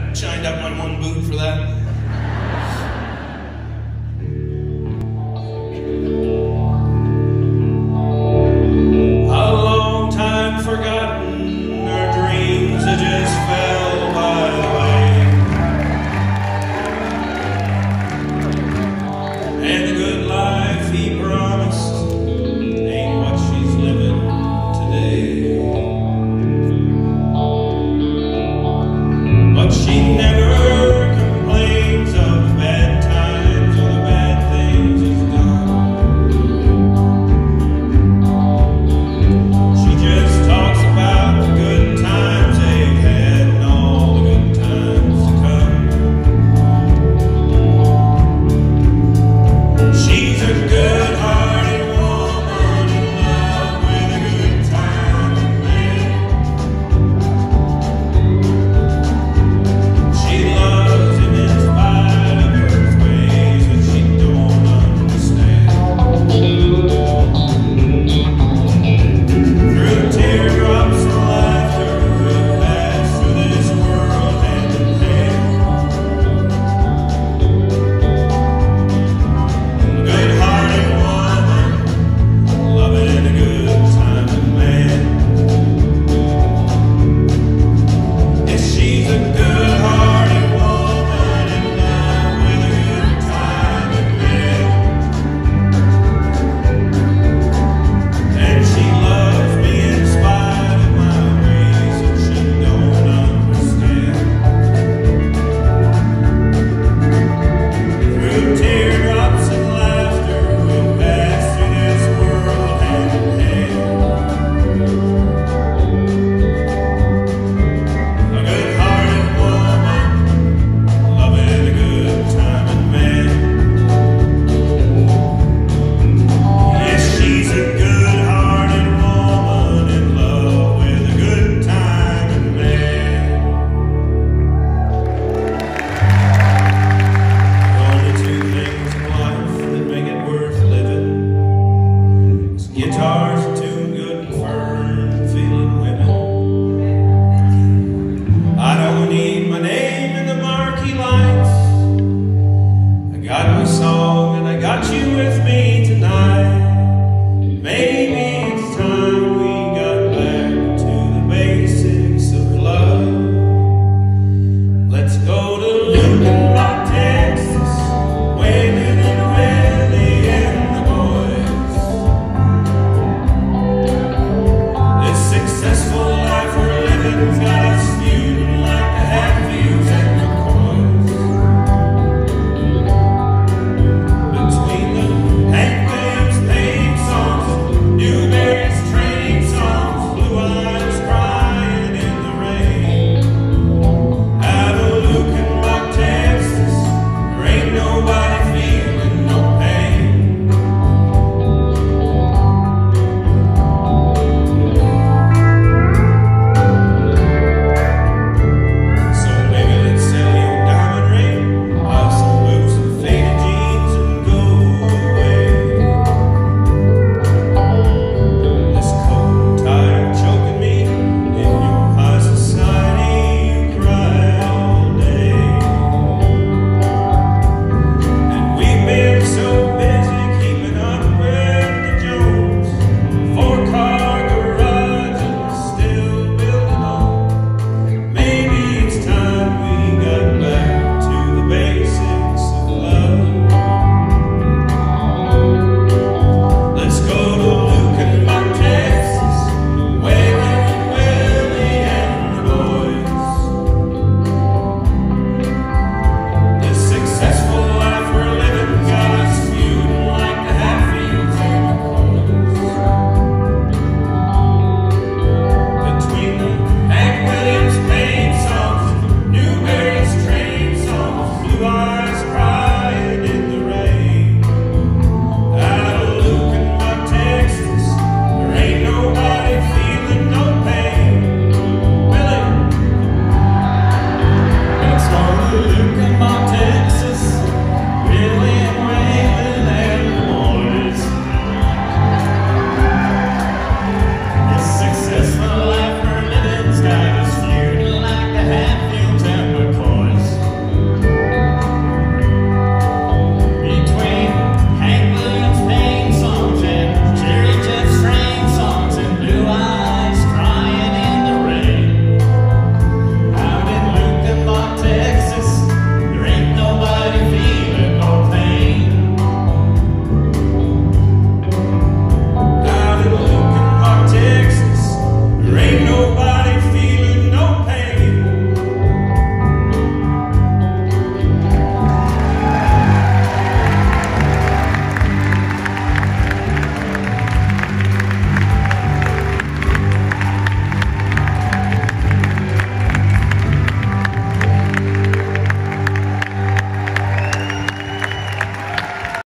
shined up my one boot for that. A long time forgotten, our dreams that just fell by the way. And the good life he promised ain't what she's living today. But she never complains of the bad times or the bad things he's done. She just talks about the good times they've had and all the good times to come. She's a good-hearted woman in love with a good time man. She loves him in spite of her ways that she don't understand. Through teardrops and laughter, we'll pass through this world hand in hand. A good-hearted woman, loving a good time man. Yes, she's a good-hearted woman in love with a good time man. And she loves me in spite of my ways that she don't understand. Through teardrops and laughter, we'll pass through this world hand in hand. A good-hearted woman, loving a good time man. Yes, she's a good-hearted woman in love with a good time man. Only two things in life that make it worth living is guitars tuned good and firm, feeling women. I don't need my name in the marquee lights. I got my song and I got you with me.